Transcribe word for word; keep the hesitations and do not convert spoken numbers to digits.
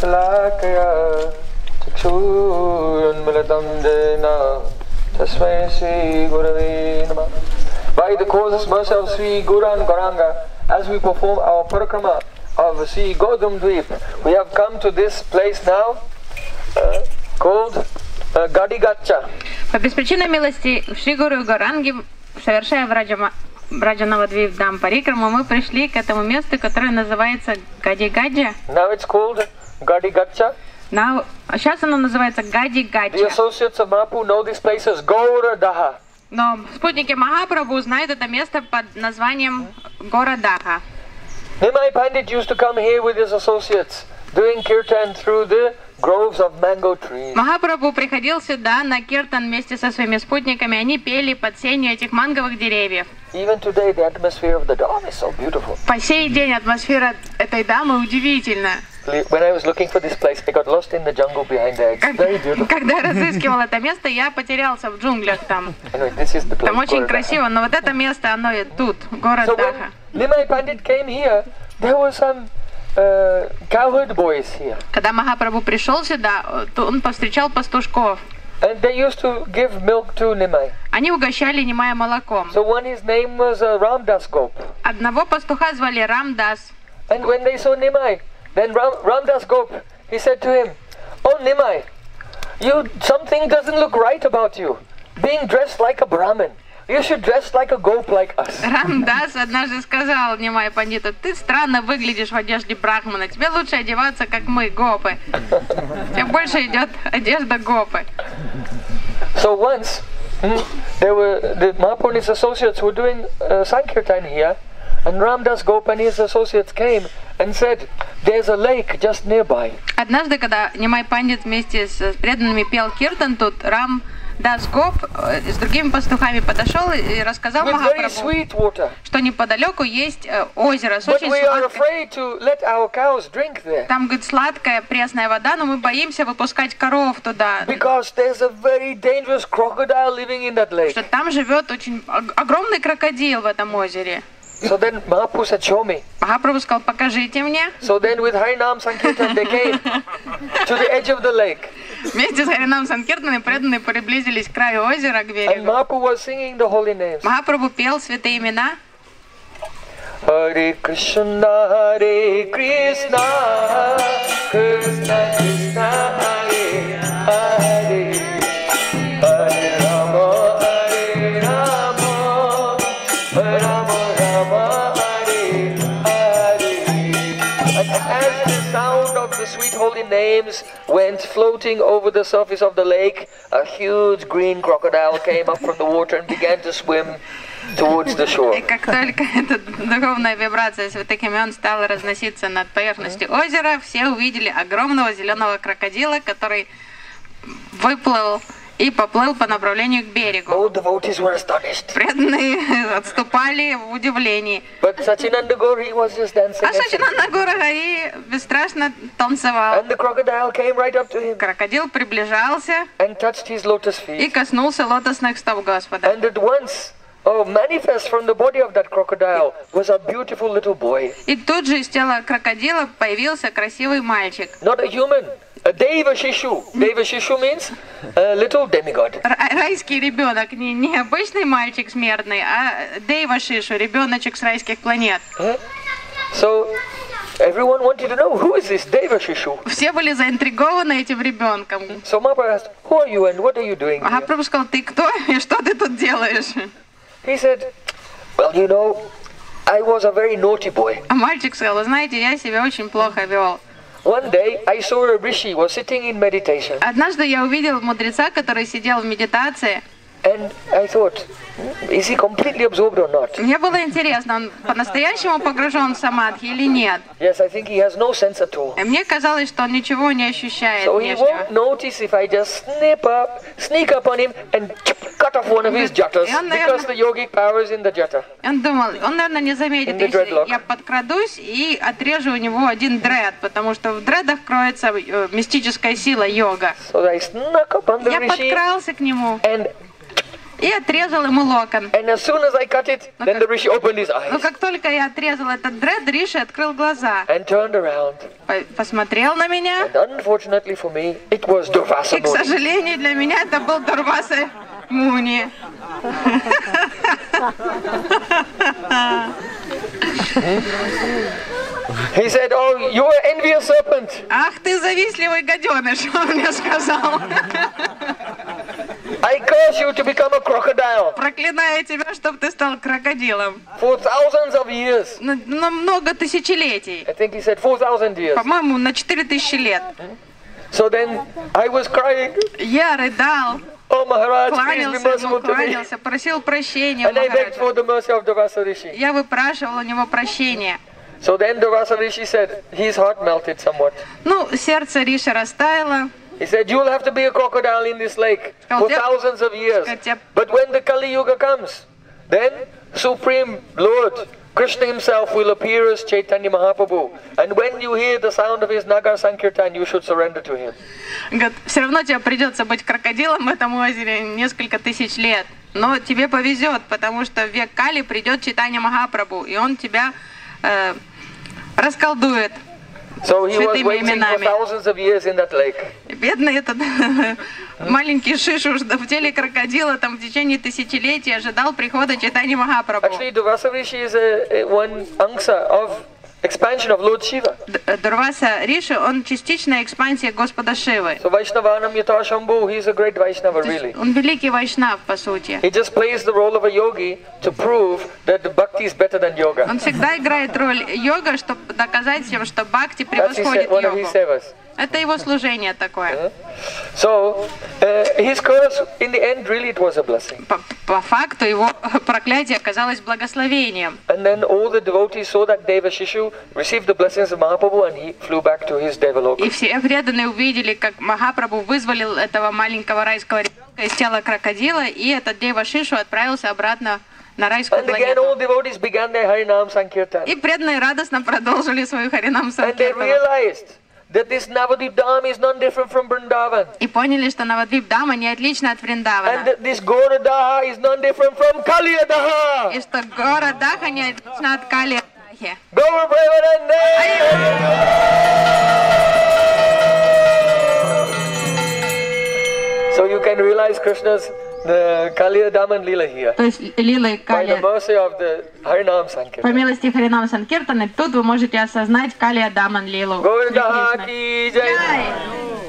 Salakaya Chakshurunmalatam Jena Tasmai Sri Gurave Namah. By the causeless mercy of Sri Gauran Gauranga, as we perform our parikrama of Sri Godam Dweep, we have come to this place now uh, called uh, Gadigacha. По беспричинной милости Шри Гуру Гауранги, совершая Браджанавадвип Дам Парикраму, мы пришли к этому месту, которое называется Гади-Гаджа. Now it's called Gadigacha. Now, сейчас оно называется Гади-Гаджа. The associates of Mahaprabhu know this place as Gauradaha. Но спутники Махапрабху знают это место под названием Гора-Даха. Nimai Pandit used to come here with his associates, doing kirtan through the groves of mango trees. Махапрабху приходил сюда на киртан вместе со своими спутниками, они пели под сенью этих манговых деревьев. Even today, the atmosphere of the Dham is so beautiful. По сей день атмосфера этой дамы удивительна. When I was looking for this place, I got lost in the jungle behind there. It's very beautiful. Когда я разыскивал это место, я потерялся в джунглях там. Anyway, this is the place. Там очень красиво, но вот это место, оно и тут, город So Даха. when Nimai Pandit came here, there were some uh, cowherd boys here. Когда Махапрабху пришел сюда, то он повстречал пастушков. And they used to give milk to Nimai. Они угощали Нимая молоком. So one, his name was uh, Ramdas Gop. Одного пастуха звали Рамдас. And when they saw Nimai, then Ram, Ramdas Gop, he said to him, "Oh Nimai, you something doesn't look right about you, being dressed like a Brahmin. You should dress like a gop like us." Рамдас однажды сказал Нимай Пандиту: "Ты странно выглядишь в одежде брахмана. Тебе лучше одеваться, как мы, гопы. Тебе больше идет одежда гопы." So once, hmm, there were the Mahaprabhu and his associates were doing uh, Sankirtan here, and Ramdas Gop and his associates came and said, "There's a lake just nearby." Однажды, когда Нимай Пандит вместе с преданными пел киртан, тут Рам Дас Гоп с другими пастухами подошел и рассказал Махапрабху, что неподалеку есть озеро с очень сладкой. Там, говорит, сладкая пресная вода, но мы боимся выпускать коров туда. Что там живет очень огромный крокодил в этом озере. So then Mahaprabhu said, "Show me." Махапрабху сказал: "Покажите мне." So then with Harinam Sankirtan they came to the edge of the lake. Вместе с Харинам Санкиртаном преданные приблизились к краю озера, к берегу. And Mahaprabhu was singing the holy names. Махапрабху пел святые имена. Hare Krishna, Hare Krishna, Krishna Krishna, Hare Hare, Hare Rama, Hare Rama, Rama Rama, Hare Hare. And as the sound of the sweet holy names went floating over the surface of the lake, a huge green crocodile came up from the water and began to swim towards the shore. И как только эта духовная вибрация святых имен стала разноситься над поверхностью озера, все увидели огромного зеленого крокодила, который выплыл и поплыл по направлению к берегу. All devotees were astonished. Преданные отступали в удивлении. But Sachinanda Gauri was just dancing. А Сачинанда Гора Хари бесстрашно танцевал. And the crocodile came right up to him. Крокодил приближался and touched his lotus feet. И коснулся лотосных стоп Господа. And at once, oh, manifest from the body of that crocodile was a beautiful little boy. И тут же из тела крокодила появился красивый мальчик. Not a human. A Deva Shishu. Deva Shishu means a little demigod. Райский ребенок, не, не обычный мальчик смертный, а Дева Шишу, ребеночек с райских планет. Huh? So everyone wanted to know, who is this Deva Shishu? Все были заинтригованы этим ребенком. So Mahaprabhu asked, who are you and what are you doing here? Махапрабху сказал: "Ты кто и что ты тут делаешь?" He said, well, you know, I was a very naughty boy. А мальчик сказал: "Вы знаете, я себя очень плохо вел. One day I saw a rishi was sitting in meditation. Однажды я увидел мудреца, который сидел в медитации. And I thought, is he completely absorbed or not? Мне было интересно, он по-настоящему погружен в самадхи или нет. Yes, I think he has no sense at all. И мне казалось, что он ничего не ощущает So he won't внешнего. notice if I just snip up, sneak up on him and cut off one of his juttas, because the yogic power is in the jutta. Он думал, он, наверное, не заметит, если я подкрадусь и отрежу у него один дред, потому что в дредах кроется э, мистическая сила йога. So I snuck up on the Я rishi подкрался к нему and и отрезал ему локон. And as soon as I cut it, then the Rishi opened his Но eyes как только я отрезал этот дред, Риши открыл глаза, and turned around. по- посмотрел на меня, And unfortunately for me, it was Durvasa и, к Muni. сожалению, для меня это был Дурваса Муни. He said, "Oh, you're an envious serpent. Ах ты завистливый гаденыш, он мне сказал. I curse you to become a crocodile Проклинаю тебя, чтобы ты стал крокодилом. for thousands of years." На, на много тысячелетий. I think he said four thousand years. По-моему, на четыре тысячи лет. So then I was crying, Я рыдал, "Oh Maharaj, please be кланялся ему, merciful to me." кланялся, просил прощения у And I begged Махараджа. for the mercy of Durvasa Rishi. Я выпрашивал у него прощения. So then Durvasa Rishi said, his heart melted somewhat. Ну, сердце Риши растаяло. He said, "You'll have to be a crocodile in this lake for thousands of years. But when the Kali Yuga comes, then Supreme Lord Krishna himself will appear as Chaitanya Mahaprabhu. And when you hear the sound of his Nagar Sankirtan, you should surrender to him." Говорит, все равно тебе придется быть крокодилом в этом озере несколько тысяч лет. Но тебе повезет, потому что в век Кали придет Чайтанья Махапрабху, и он тебя э, расколдует. So he was Святыми waiting for именами. thousands of years in that lake. Бедный этот маленький Шишу в теле крокодила там в течение тысячелетий ожидал прихода Чайтаньи Махапрабху. Actually, Durvasa Rishi is a, a one angsa of expansion of Lord Shiva. Д- Дурваса Риши, он частичная экспансия Господа Шивы. So Vaishnavanam Yata Shambhu, he's a great Vaishnava really. Он великий вайшнав, по сути. He just plays the role of a yogi to prove that the bhakti is better than yoga. Он всегда играет роль йога, чтобы доказать всем, что бхакти That's his, превосходит one of his йогу. sevas. Это его служение такое. So uh, his curse, in the end, really it was a blessing. По, по факту его проклятие оказалось благословением. And then all the devotees saw that Deva Shishu received the blessings of Mahaprabhu and he flew back to his Devaloka. И все преданные увидели, как Махапрабху вызволил этого маленького райского ребенка из тела крокодила, и этот Дева Шишу отправился обратно на райскую And again all планету. devotees began their Harinam Sankirtan. И преданные радостно продолжили свою Харинам And they Санкиртану. realized that this Navadvip Dham is none different from Vrindavan. И поняли, что Навадвип Дама не отлична от And Вриндавана. that this Goradaha is none different from Kaliyadaha. И что город Даха не отлична от Кали Дахи. Gaura Premanande. So you can realize Krishna's the Kaliya Daman Leela here. То есть Лила и By the Кали. mercy of the Harinam По Sankirtan. милости Харинам Санкиртаны, тут вы можете осознать Калия Даман Лилу. Шри Govinda Кришна. ki jai. Jai.